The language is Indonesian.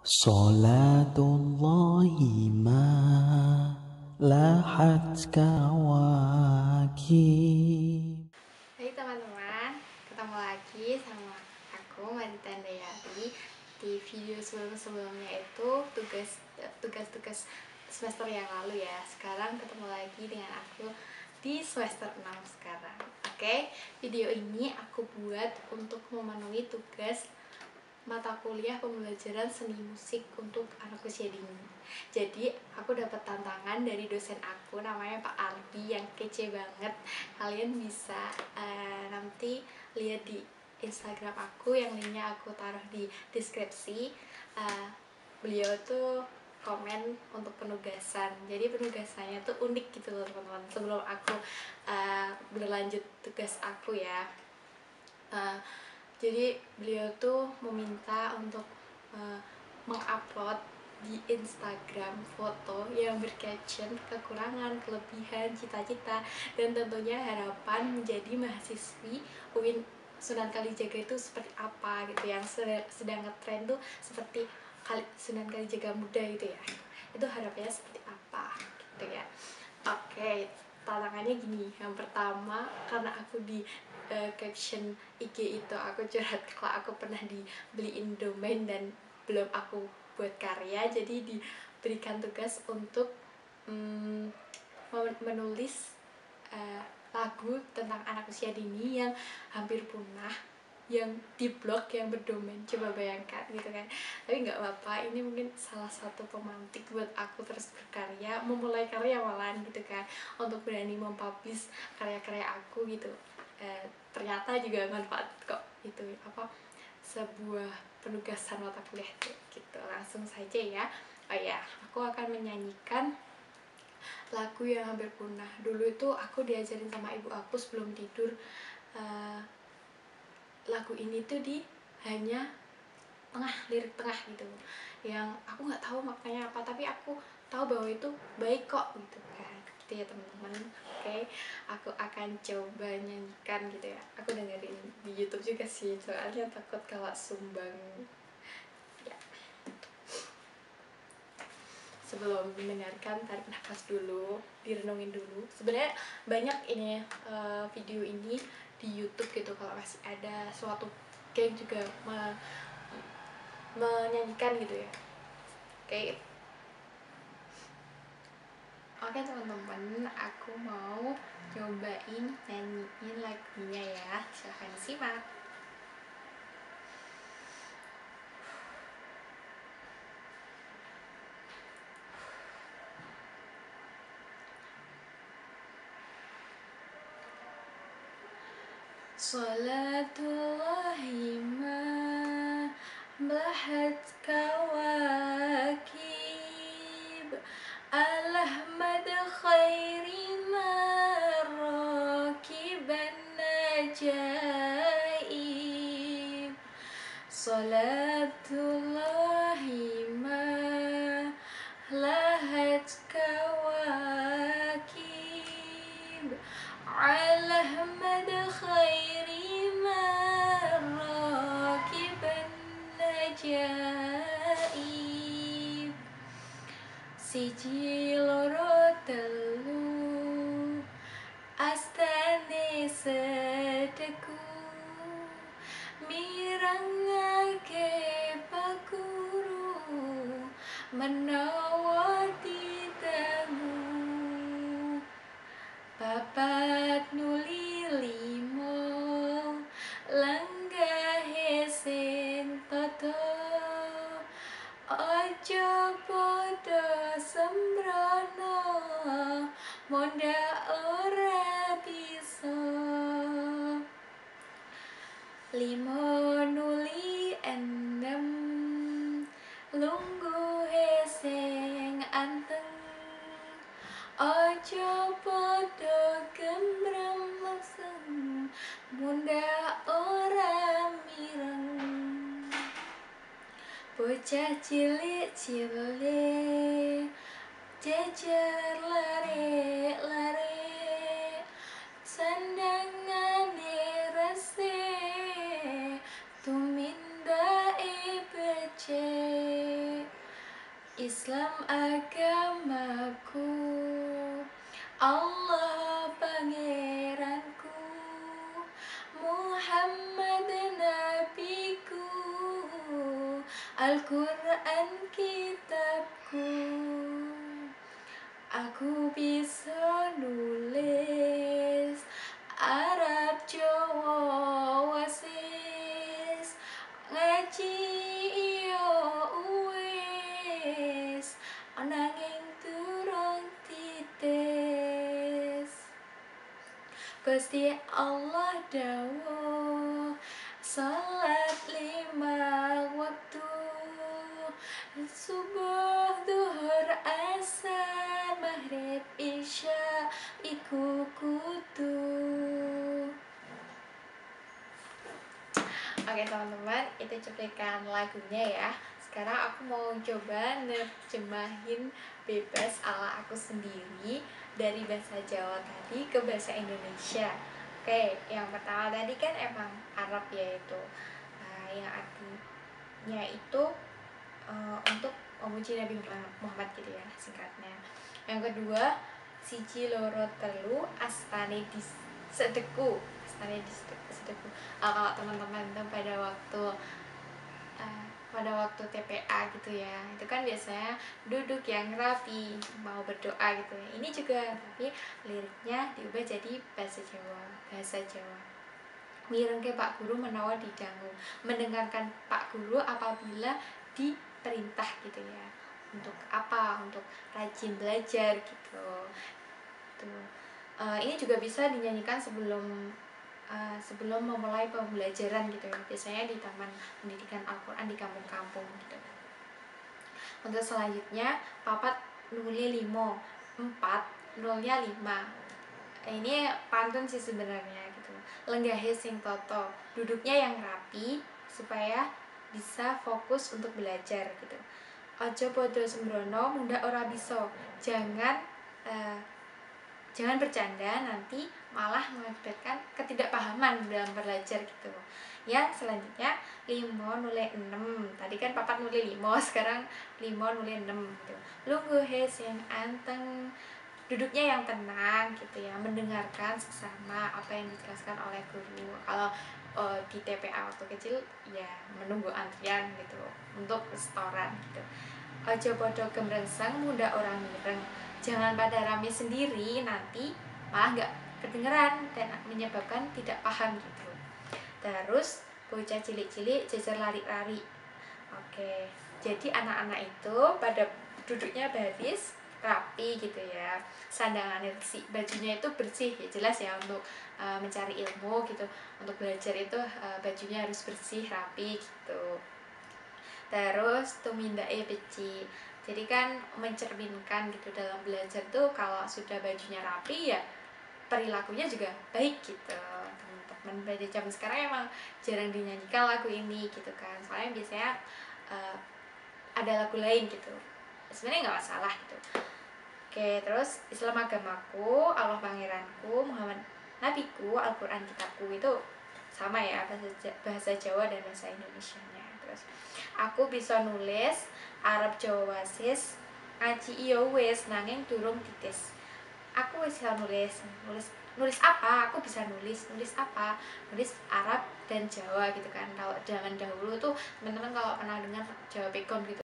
Salatullahi ma lahat kawakib. Hai teman-teman, ketemu lagi sama aku Marita Andayati. Di video sebelum-sebelumnya itu tugas-tugas semester yang lalu ya. Sekarang ketemu lagi dengan aku di semester 6 sekarang. Oke, video ini aku buat untuk memenuhi tugas mata kuliah pembelajaran seni musik untuk anak usia dini. Jadi aku dapat tantangan dari dosen aku, namanya Pak Ardi, yang kece banget. Kalian bisa nanti lihat di Instagram aku, yang linknya aku taruh di deskripsi. Beliau tuh komen untuk penugasan. Jadi penugasannya tuh unik gitu loh teman-teman. Sebelum aku berlanjut tugas aku ya, jadi beliau tuh meminta untuk mengupload di Instagram foto yang bercaption kekurangan, kelebihan, cita-cita, dan tentunya harapan menjadi mahasiswi UIN Sunan Kalijaga itu seperti apa gitu, yang sedang ngetrend tuh seperti Sunan Kalijaga muda gitu ya. Itu harapannya seperti apa gitu ya. Oke, tantangannya gini. Yang pertama, karena aku di caption IG itu aku curhat kalau aku pernah dibeliin domain dan belum aku buat karya, jadi diberikan tugas untuk menulis lagu tentang anak usia dini yang hampir punah, yang di blog yang berdomain. Coba bayangkan gitu kan. Tapi nggak apa-apa, ini mungkin salah satu pemantik buat aku terus berkarya, memulai karya malahan gitu kan, untuk berani mempublish karya-karya aku gitu. Ternyata juga manfaat kok itu, apa, sebuah penugasan mata kuliah tuh gitu. Langsung saja ya. Oh ya, aku akan menyanyikan lagu yang hampir punah. Dulu itu aku diajarin sama ibu aku sebelum tidur, lagu ini tuh hanya lirik tengah gitu, yang aku nggak tahu maknanya apa, tapi aku tahu bahwa itu baik kok gitu kan, gitu ya teman-teman. Oke, aku akan coba nyanyikan gitu ya. Aku dengerin di YouTube juga sih, soalnya takut kalau sumbang ya. Sebelum mendengarkan, tarik nafas dulu, direnungin dulu. Sebenarnya banyak ini video ini di YouTube gitu, kalau masih ada suatu geng juga menyanyikan gitu ya. Oke. Oke teman-teman, aku mau cobain nyanyiin lagunya ya. Silahkan simak. Salatullahi ma melahat kawakib Al-Ahmad khairi marakiban najaib. Salatullahi ma lahat kawakib Al-Ahmad khairi marakiban najaib. Siji loro telu astane sedeku mirangake pakuru menawa ditamu. Papat nuli limo langgahe sing tata aja padha sembrana mondha ora bisa. Limo nuli enem lungguhe sing anteng aja padha gembrem mesem mundha ora mireng. Bocah cilik-cilik jejer lare-lare sandangane resik tumindake becik Islam agamaku, Allah pangeranku, Muhammad nabiku, Al-Quran kitabku. Aku bisa nulis Arab, Jawa, wasis, ngaji iyo uwis, nanging durung titis. Gusti Allah dawuh, salat 5 waktu, subuh, duhur, asar, maghrib, isya, iku kudu. Oke teman-teman, itu cuplikan lagunya ya. Sekarang aku mau coba nerjemahin bebas ala aku sendiri dari bahasa Jawa tadi ke bahasa Indonesia. Oke, yang pertama tadi kan emang Arab ya itu. Nah, yang artinya itu untuk memuji Nabi Muhammad gitu ya singkatnya. Yang kedua, siji loro telu astane di sedeku. Astane di sedeku. Kalau teman-teman tuh pada waktu TPA gitu ya, itu kan biasanya duduk yang rapi mau berdoa gitu ya. Ini juga tapi liriknya diubah jadi bahasa Jawa. Mirengke Pak Guru menawa didangu, mendengarkan Pak Guru apabila diperintah gitu ya. Untuk apa? Untuk rajin belajar gitu. Tuh. Ini juga bisa dinyanyikan sebelum memulai pembelajaran gitu ya. Biasanya di taman pendidikan Al-Quran di kampung-kampung gitu. Untuk selanjutnya, papat nuli 5, 4 nulnya 5. Ini pantun sih sebenarnya gitu. Lenggahe sing toto, duduknya yang rapi supaya bisa fokus untuk belajar gitu. Ojo podo sembrono munda ora bisa, jangan bercanda, nanti malah mengakibatkan ketidakpahaman dalam belajar gitu. Ya selanjutnya 5 nule 6, tadi kan 4 nule 5, sekarang 5 nule 6 gitu. Lungguh sing anteng, duduknya yang tenang gitu ya, mendengarkan sesama apa yang dijelaskan oleh guru. Kalau di TPA waktu kecil ya menunggu antrian gitu untuk restoran gitu. Ojo podo gemrengseng muda orang mireng, jangan pada rame sendiri, nanti malah nggak kedengeran dan menyebabkan tidak paham gitu. Terus bocah cilik-cilik jajar lari-lari. Oke, jadi anak-anak itu pada duduknya baris rapi gitu ya, sandangannya bersih, bajunya itu bersih ya, jelas ya untuk mencari ilmu gitu, untuk belajar itu bajunya harus bersih rapi gitu. Terus tumindae beci, jadi kan mencerminkan gitu dalam belajar tuh kalau sudah bajunya rapi ya perilakunya juga baik gitu. Teman-teman belajar zaman sekarang emang jarang dinyanyikan lagu ini gitu kan, soalnya biasanya ada lagu lain gitu, sebenarnya nggak masalah gitu. Oke, terus Islam agamaku, Allah pangeranku, Muhammad nabiku, Al-Quran kitabku, itu sama ya bahasa Jawa dan bahasa Indonesianya. Terus aku bisa nulis Arab, Jawa, wasis, ngaji iyo wis nanging durung titis. Aku bisa nulis apa? Aku bisa nulis apa? Nulis Arab dan Jawa gitu kan. Kalau zaman dahulu tuh teman-teman kalau pernah dengar Jawa Pegon gitu